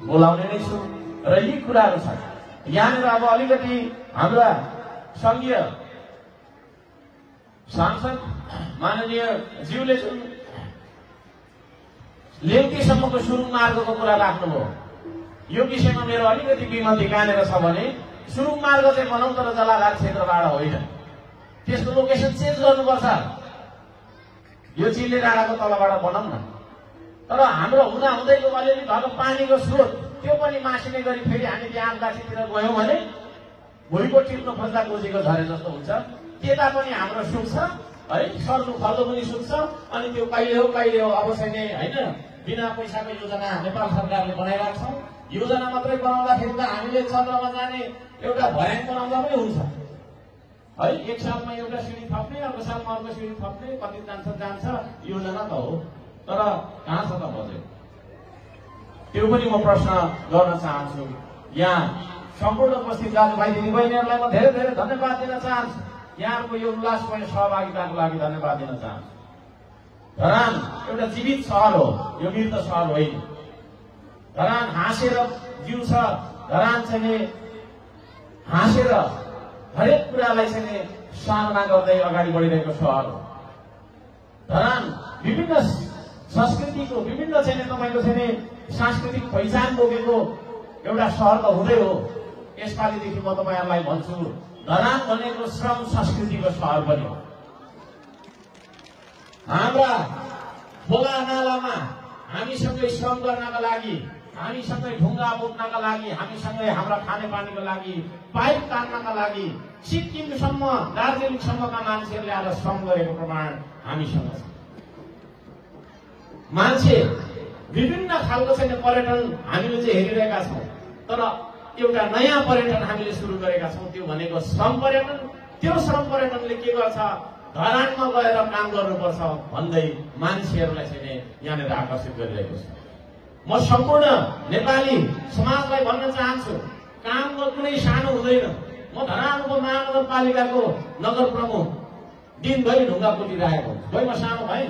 बोलाउने नै छु र यी कुराहरू छन्। यहाँनिर अब अलिकति हाम्रा संघीय सांसद माननीय ज्यूले जुन लेउटीसम्मको सुरुङ मार्गको कुरा राख्नुभयो, यो विषयमा मेरो अलिकति विमति कहाँनिर छ भने सुरुङ मार्ग चाहिँ बनाउँ तर जलाघाट क्षेत्रबाट होइन, त्यसको लोकेसन चेन्ज गर्नुपर्छ। यो चिल्ले डाँडाको तलबाट बनाउँ न, तर हाम्रो हुँदा हुँदैको अलिअलि भएको पानीको स्रोत त्यो पनि मासिने गरी फेरि हामी त्यहाँ आमगाछीतिर गयौँ भने भुइँको टिप्न खोज्दा गोजीको झरे जस्तो हुन्छ। त्यता पनि हाम्रो सुक्छ है, सर्नु खर्दो पनि सुक्छ। अनि त्यो कहिले हो अब चाहिँ नै होइन, बिना पैसाको योजना नेपाल सरकारले बनाइरहेको छ। योजना मात्रै बनाउँदाखेरि त हामीले चन्द्रमा जाने एउटा भयान बनाउँदा पनि हुन्छ है। एक सालमा एउटा सिँढी थप्ने, अर्को सालमा अर्को सिँढी थप्ने, कति जान्छ योजना त हो, तर कहाँ छ त बजेट? त्यो पनि म प्रश्न गर्न चाहन्छु। यहाँ सम्पूर्ण उपस्थित दाजुभाइ दिदीबहिनीहरूलाई म धेरै धेरै धन्यवाद दिन चाहन्छु। यहाँहरूको यो उल्लासमय सहभागिताको लागि धन्यवाद दिन चाहन्छु। धरान एउटा जीवित सहर हो, यो मृत सहर होइन। धरान हाँसेर जिउँछ, धरान चाहिँ हाँसेर हरेक कुरालाई चाहिँ सामना गर्दै अगाडि बढिरहेको सहर हो। धरान विभिन्न संस्कृतिको विभिन्न चाहिँ तपाईँको चाहिँ सांस्कृतिक पहिचान बोकेको एउटा सहर त हुँदै हो। यसपालिदेखि म तपाईँहरूलाई भन्छु, धरान भनेको श्रम संस्कृतिको सहर पनि हो। हाम्रा खोला नालामा हामीसँगै श्रम गर्नका लागि, हामीसँगै ढुङ्गा बोक्नका लागि, हामीसँगै हाम्रा खानेपानीको लागि, पाइप तान्नका लागि सिक्किमसम्म दार्जिलिङसम्मका मान्छेहरूले आएर श्रम गरेको प्रमाण हामीसँग छ। मान्छे विभिन्न खालको चाहिँ पर्यटन हामीले चाहिँ हेरिरहेका छौँ, तर एउटा नयाँ पर्यटन हामीले सुरु गरेका छौँ, त्यो भनेको श्रम पर्यटन। त्यो श्रम पर्यटनले के गर्छ, धरानमा गएर काम गर्नुपर्छ भन्दै मान्छेहरूलाई चाहिँ यहाँनिर आकर्षित गरिरहेको छ। म सम्पूर्ण नेपाली समाजलाई भन्न चाहन्छु, कामको कुनै सानो हुँदैन। म धरान उपमहानगरपालिकाको नगर प्रमुख, दिनभरि ढुङ्गा कुटिरहेको कोही म सानो भएँ।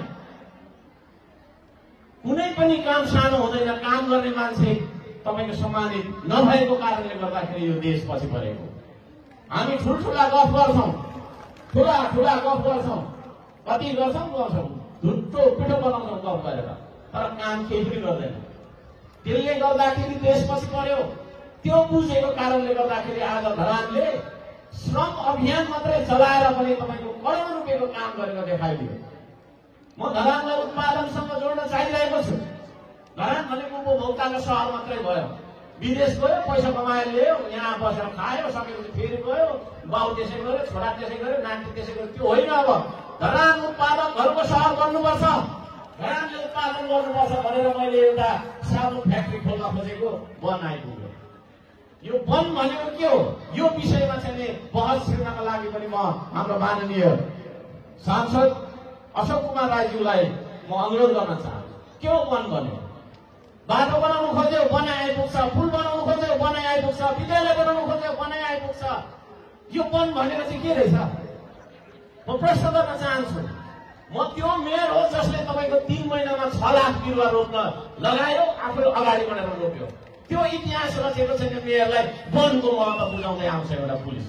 कुनै पनि काम सानो हुँदैन। काम गर्ने मान्छे तपाईँको सम्मानित नभएको कारणले गर्दाखेरि यो देश पछि परेको। हामी ठुल्ठुला गफ गर्छौँ, ठुला गफ गर्छौँ, कति गर्छौँ झुट्टो पिठो बनाउँछौँ गफ गरेर, तर काम केही पनि गर्दैन। त्यसले गर्दाखेरि देश पछि पर्यो। त्यो बुझेको कारणले गर्दाखेरि आज धरानले श्रम अभियान मात्रै चलाएर पनि तपाईँको करोड रुपियाँको काम गरेर देखाइदियो। म धरानलाई उत्पादनसँग जोड्न चाहिरहेको छु। धरान भनेको उपभोक्ताको सहर मात्रै भयो। विदेश गयो, पैसा कमाएर ल्यायो, यहाँ बसेर खायो, सकेपछि फेरि गयो, बाउ त्यसै गर्यो, छोरा त्यसै गर्यो, नाति त्यसै गर्यो। त्यो होइन। अब धरान उत्पादकहरूको सहर बन्नुपर्छ, धरानले उत्पादन गर्नुपर्छ भनेर मैले एउटा साबुन फ्याक्ट्री खोल्न खोजेको, वन आइपुग्यो। यो वन भनेको के हो, यो विषयमा चाहिँ बहस छिर्नका लागि पनि म हाम्रो माननीय सांसद अशोक कुमार राईज्यूलाई म अनुरोध गर्न चाहन्छु। के हो वन भन्यो? बाटो बनाउनु खोज्यो, बनाइ आइपुग्छ। पुल बनाउनु खोज्यो, बनाइ आइपुग्छ। विद्यालय बनाउनु खोज्यो, बनाइ आइपुग्छ। यो वन भनेको चाहिँ के रहेछ? म प्रश्न गर्न चाहन्छु। म त्यो मेयर हो जसले तपाईँको 3 महिनामा 6 लाख बिरुवा रोप्न लगायो, आफूले अगाडि बढेर रोप्यो। त्यो इतिहास रचेको छैन मेयरलाई वनको महत्त्व बुझाउँदै आउँछ एउटा पुलिस।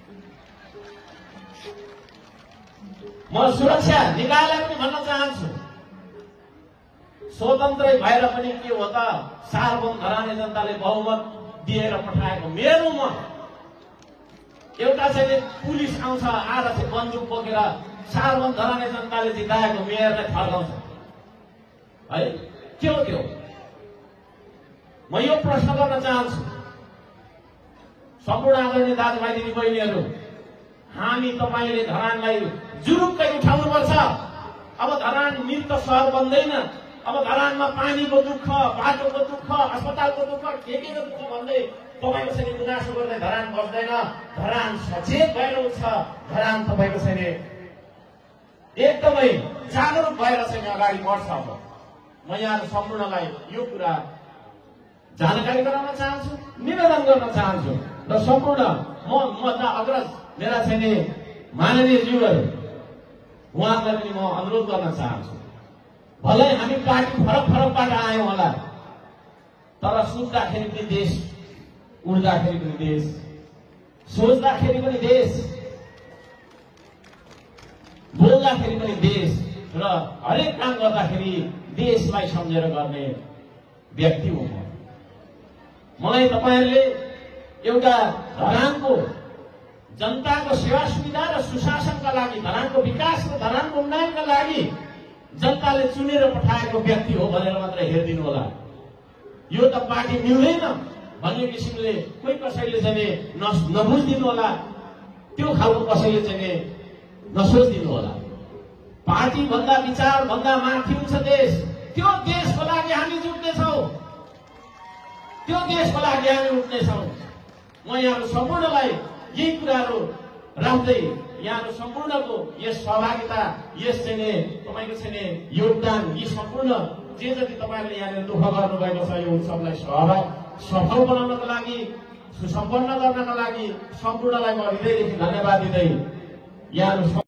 म सुरक्षा निकायलाई पनि भन्न चाहन्छु, स्वतन्त्रै भएर पनि के हो त, सार्वभौम धराने जनताले बहुमत दिएर पठाएको मेरो म एउटा चाहिँ पुलिस आउँछ, आज चाहिँ बन्दुक बोकेर सार्वभौम धराने जनताले जिताएको मेयरलाई फर्काउँछ है? के हो त्यो? म यो प्रश्न गर्न चाहन्छु सम्पूर्ण आदरणीय दाजुभाइ दिदीबहिनीहरू, हामी तपाईँले धरानलाई जुरुक्कै उठाउनुपर्छ। अब धरान मृत सहर बन्दैन। अब धरानमा पानीको दुःख, बाटोको दुःख, अस्पतालको दुःख, के दुःख भन्दै तपाईँको चाहिँ गुनासो गर्दै धरान बस्दैन। धरान सचेत भएर उठ्छ। धरान तपाईँको चाहिँ एकदमै जागरुक भएर चाहिँ अगाडि बढ्छ। अब म यहाँ सम्पूर्णलाई यो कुरा जानकारी गराउन चाहन्छु, निवेदन गर्न चाहन्छु र सम्पूर्ण म अग्रज मेरा चाहिँ माननीय ज्यूहरू, उहाँहरूलाई पनि म अनुरोध गर्न चाहन्छु। भलै हामी पार्टी फरक फरकबाट आयौँ होला, तर सुत्दाखेरि पनि देश, उड्दाखेरि पनि देश, सोच्दाखेरि पनि देश, बोल्दाखेरि पनि देश र हरेक काम गर्दाखेरि देशलाई सम्झेर गर्ने व्यक्ति हो म। मलाई तपाईहरुले एउटा धरानको जनताको सेवा सुविधा र सुशासनका लागि, धरानको विकास र धरानको उन्नयनका लागि जनताले चुनेर पठाएको व्यक्ति हो भनेर मात्र हेरिदिनु होला। यो त पार्टी मिल्दैन भन्ने किसिमले कोही कसैले चाहिँ नबुझिदिनु होला, त्यो खालको कसैले चाहिँ नसोचिदिनु होला। पार्टी भन्दा, विचार भन्दा माथि हुन्छ देश। त्यो देशको लागि हामी जुट्नेछौँ, त्यो देशको लागि हामी उठ्नेछौँ। म यहाँको सम्पूर्णलाई यही कुराहरू राख्दै यहाँको सम्पूर्णको यस सहभागिता, यस चाहिँ तपाईको चाहिँ योगदान, यी सम्पूर्ण जे जति तपाईहरुले यहाँनिर दुःख गर्नुभएको छ यो उत्सवलाई सफल बनाउनको लागि, सुसम्पन्न गर्नका लागि सम्पूर्णलाई म हृदयदेखि धन्यवाद दिँदै यहाँहरू